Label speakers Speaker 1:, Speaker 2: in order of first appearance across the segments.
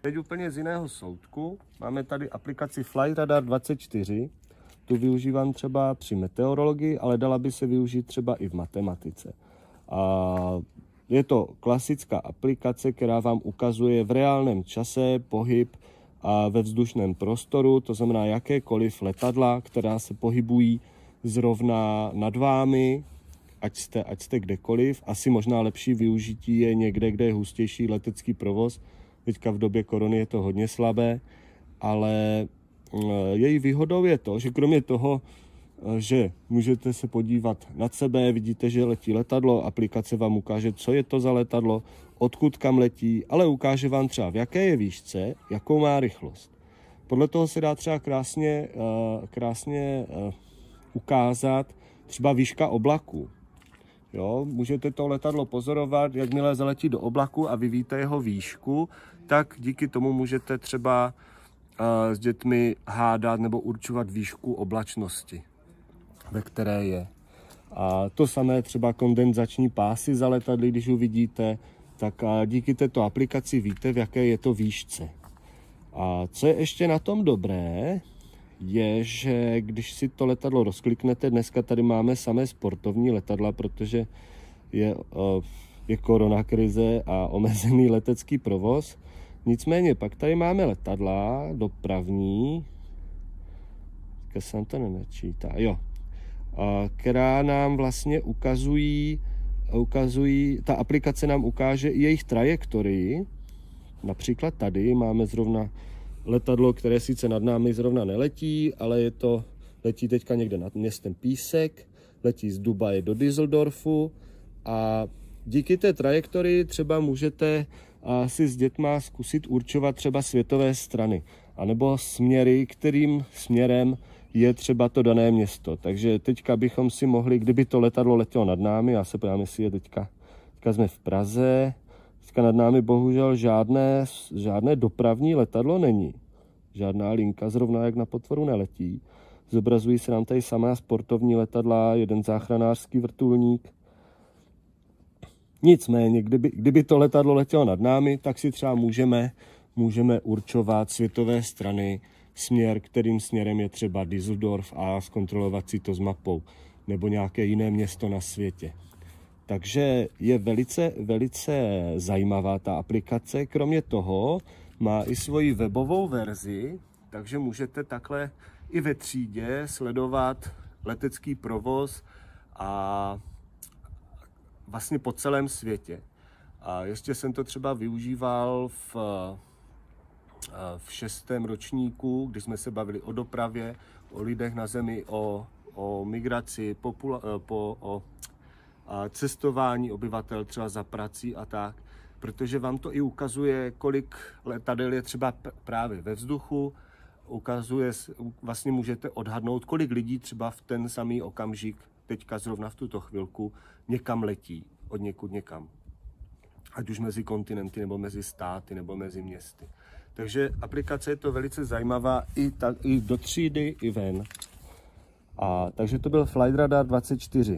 Speaker 1: Teď úplně z jiného soudku. Máme tady aplikaci Flightradar 24. Tu využívám třeba při meteorologii, ale dala by se využít třeba i v matematice. A je to klasická aplikace, která vám ukazuje v reálném čase pohyb a ve vzdušném prostoru, to znamená jakékoliv letadla, která se pohybují zrovna nad vámi, ať jste kdekoliv. Asi možná lepší využití je někde, kde je hustější letecký provoz. Teďka v době korony je to hodně slabé, ale její výhodou je to, že kromě toho, že můžete se podívat nad sebe, vidíte, že letí letadlo, aplikace vám ukáže, co je to za letadlo, odkud kam letí, ale ukáže vám třeba, v jaké je výšce, jakou má rychlost. Podle toho se dá třeba krásně ukázat třeba výška oblaků. Jo, můžete to letadlo pozorovat, jakmile zaletí do oblaku a vy víte jeho výšku, tak díky tomu můžete třeba s dětmi hádat nebo určovat výšku oblačnosti, ve které je. A to samé třeba kondenzační pásy za letadly, když uvidíte, tak díky této aplikaci víte, v jaké je to výšce. A co je ještě na tom dobré, je, že když si to letadlo rozkliknete, dneska tady máme samé sportovní letadla, protože je koronakrize a omezený letecký provoz. Nicméně pak tady máme letadla dopravní, se nám to nenačítá, jo, která nám vlastně ukazují, ta aplikace nám ukáže i jejich trajektorii. Například tady máme zrovna letadlo, které sice nad námi zrovna neletí, ale letí teďka někde nad městem Písek, letí z Dubaje do Düsseldorfu a díky té trajektorii třeba můžete si s dětma zkusit určovat třeba světové strany, anebo směry, kterým směrem je třeba to dané město. Takže teďka bychom si mohli, kdyby to letadlo letělo nad námi, já se podívám, jestli je teďka jsme v Praze, teďka nad námi bohužel žádné dopravní letadlo není. Žádná linka zrovna jak na potvoru neletí. Zobrazují se nám tady samá sportovní letadla, jeden záchranářský vrtulník. Nicméně, kdyby to letadlo letělo nad námi, tak si třeba můžeme určovat světové strany, směr, kterým směrem je třeba Düsseldorf a zkontrolovat si to s mapou, nebo nějaké jiné město na světě. Takže je velice zajímavá ta aplikace. Kromě toho má i svoji webovou verzi, takže můžete takhle i ve třídě sledovat letecký provoz a vlastně po celém světě. A ještě jsem to třeba využíval v 6. ročníku, kdy jsme se bavili o dopravě, o lidech na zemi, o migraci, o cestování obyvatel třeba za prací a tak, protože vám to i ukazuje, kolik letadel je třeba právě ve vzduchu, vlastně můžete odhadnout, kolik lidí třeba v ten samý okamžik, teďka zrovna v tuto chvilku, někam letí, od někud někam. Ať už mezi kontinenty, nebo mezi státy, nebo mezi městy. Takže aplikace je to velice zajímavá i do třídy, i ven. Takže to byl Flightradar 24.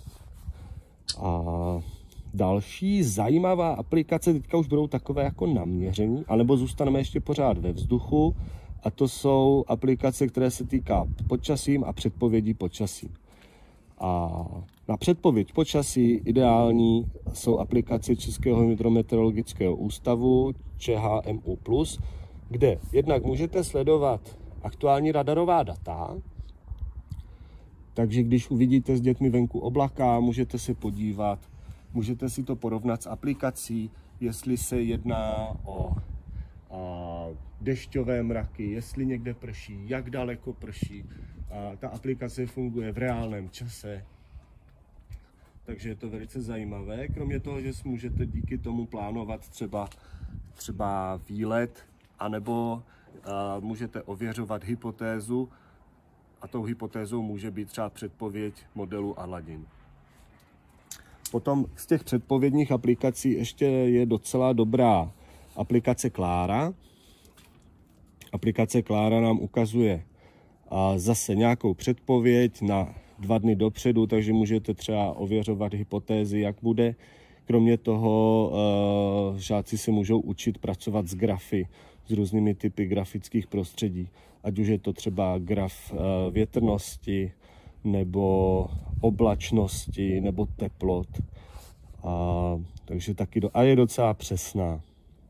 Speaker 1: A další zajímavá aplikace, teďka už budou takové jako naměření, anebo zůstaneme ještě pořád ve vzduchu, a to jsou aplikace, které se týká počasím a předpovědí počasí. A na předpověď počasí ideální jsou aplikace Českého hydrometeorologického ústavu ČHMU+, kde jednak můžete sledovat aktuální radarová data, takže když uvidíte s dětmi venku oblaka, můžete se podívat, můžete si to porovnat s aplikací, jestli se jedná o dešťové mraky, jestli někde prší, jak daleko prší. Ta aplikace funguje v reálném čase, takže je to velice zajímavé. Kromě toho, že si můžete díky tomu plánovat třeba výlet, anebo můžete ověřovat hypotézu, a tou hypotézou může být třeba předpověď modelu Aladin. Potom z těch předpovědních aplikací ještě je docela dobrá aplikace Klára. Aplikace Klára nám ukazuje zase nějakou předpověď na 2 dny dopředu, takže můžete třeba ověřovat hypotézy, jak bude Kromě toho žáci se můžou učit pracovat s grafy, s různými typy grafických prostředí. Ať už je to třeba graf větrnosti, nebo oblačnosti, nebo teplot. Takže taky a je docela přesná.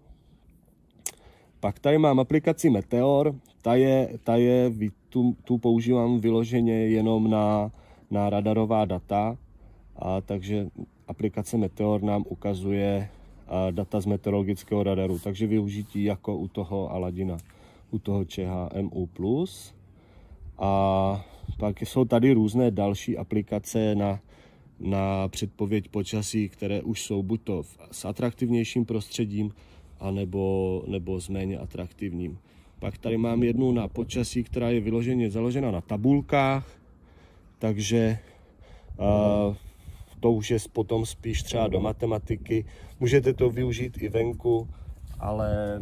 Speaker 1: Pak tady mám aplikaci Meteor, tu používám vyloženě jenom na radarová data, takže aplikace Meteor nám ukazuje data z meteorologického radaru, takže využití jako u toho Aladina, u toho ČHMU+. A pak jsou tady různé další aplikace na předpověď počasí, které už jsou buď to s atraktivnějším prostředím, nebo s méně atraktivním. Pak tady mám jednu na počasí, která je vyloženě založena na tabulkách, takže to už je potom spíš třeba do matematiky. Můžete to využít i venku, ale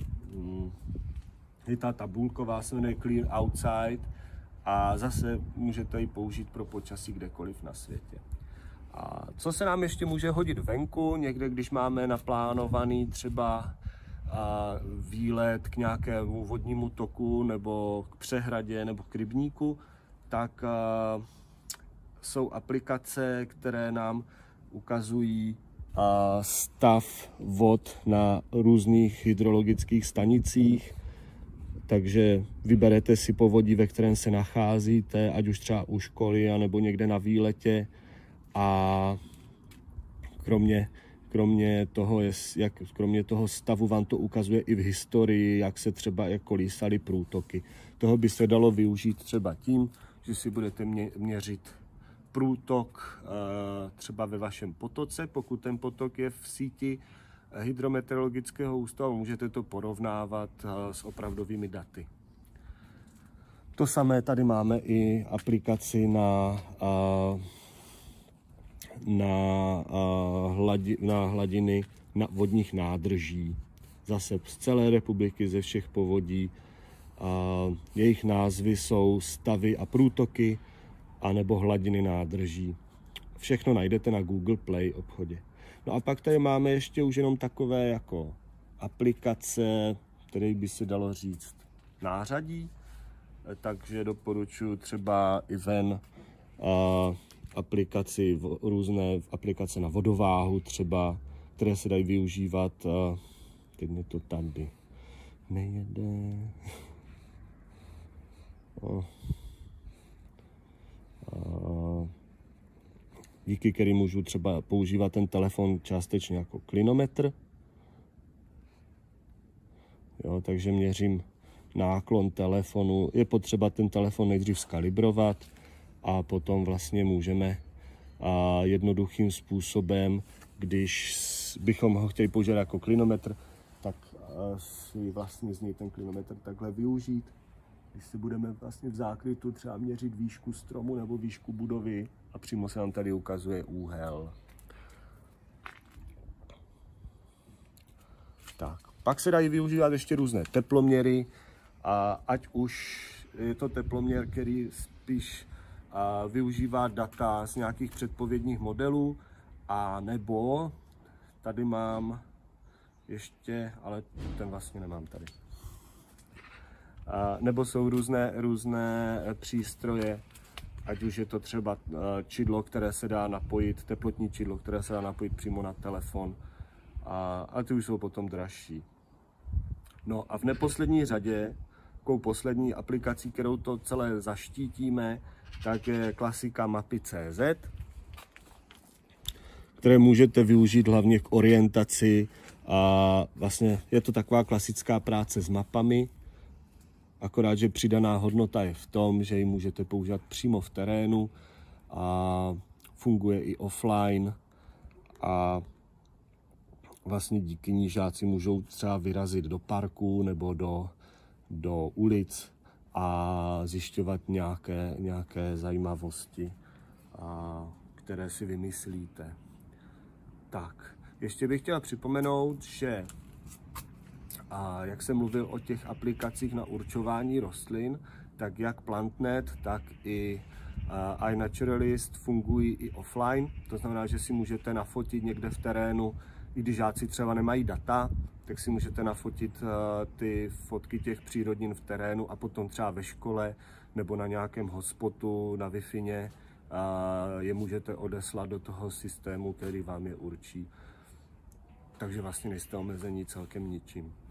Speaker 1: je ta tabulková, se jmenuje Clear Outside a zase můžete ji použít pro počasí kdekoliv na světě. A co se nám ještě může hodit venku, někde, když máme naplánovaný třeba výlet k nějakému vodnímu toku nebo k přehradě nebo k rybníku, tak jsou aplikace, které nám ukazují stav vod na různých hydrologických stanicích. Takže vyberete si povodí, ve kterém se nacházíte, ať už třeba u školy, anebo někde na výletě. A kromě toho stavu vám to ukazuje i v historii, jak se třeba kolísaly průtoky. Toho by se dalo využít třeba tím, že si budete měřit průtok třeba ve vašem potoce, pokud ten potok je v síti hydrometeorologického ústavu, můžete to porovnávat s opravdovými daty. To samé tady máme i aplikaci na hladiny vodních nádrží. Zase z celé republiky, ze všech povodí. Jejich názvy jsou stavy a průtoky, anebo hladiny nádrží. Všechno najdete na Google Play obchodě. No a pak tady máme ještě už jenom takové jako aplikace, které by se dalo říct nářadí. Takže doporučuji třeba i ven různé aplikace na vodováhu třeba, které se dají využívat. Teď mě to tady nejede. Díky kterým můžu třeba používat ten telefon částečně jako klinometr. Jo, takže měřím náklon telefonu. Je potřeba ten telefon nejdřív skalibrovat a potom vlastně můžeme jednoduchým způsobem, když bychom ho chtěli použít jako klinometr, tak si vlastně z něj ten klinometr takhle využít. Když si budeme vlastně v zákrytu třeba měřit výšku stromu nebo výšku budovy a přímo se nám tady ukazuje úhel. Tak, pak se dají využívat ještě různé teploměry, a ať už je to teploměr, který spíš využívá data z nějakých předpovědních modelů, a nebo tady mám ještě, ale ten vlastně nemám tady. Nebo jsou různé přístroje, ať už je to třeba čidlo, které se dá napojit, teplotní čidlo, které se dá napojit přímo na telefon, a ty už jsou potom dražší. No a v neposlední řadě, takovou poslední aplikací, kterou to celé zaštítíme, tak je klasika Mapy.cz, které můžete využít hlavně k orientaci. A vlastně je to taková klasická práce s mapami, akorát, že přidaná hodnota je v tom, že ji můžete používat přímo v terénu a funguje i offline, a vlastně díky ní žáci můžou třeba vyrazit do parku nebo do ulic a zjišťovat nějaké zajímavosti, které si vymyslíte. Tak, ještě bych chtěl připomenout, že jak jsem mluvil o těch aplikacích na určování rostlin, tak jak PlantNet, tak i iNaturalist fungují i offline, to znamená, že si můžete nafotit někde v terénu, i když žáci třeba nemají data, tak si můžete nafotit ty fotky těch přírodnin v terénu a potom třeba ve škole nebo na nějakém hotspotu, na Wi-Fi je můžete odeslat do toho systému, který vám je určí. Takže vlastně nejste omezení celkem ničím.